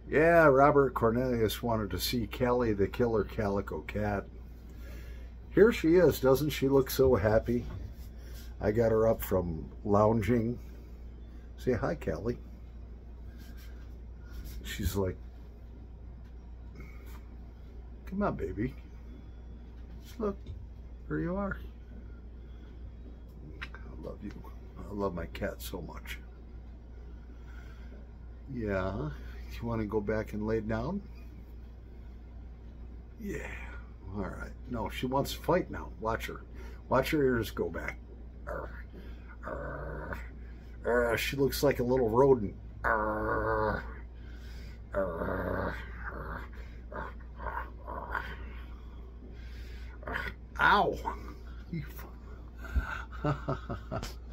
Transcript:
Yeah, Robert Cornelius wanted to see Cali the killer calico cat. Here she is. Doesn't she look so happy? I got her up from lounging. Say hi, Cali. She's like, come on, baby. Look, here you are. I love you. I love my cat so much. Yeah, you want to go back and lay down? Yeah, all right. No, she wants to fight now. Watch her. Watch her ears go back. Arr, arr, arr. She looks like a little rodent. Arr, arr, arr, arr, arr, arr. Ow!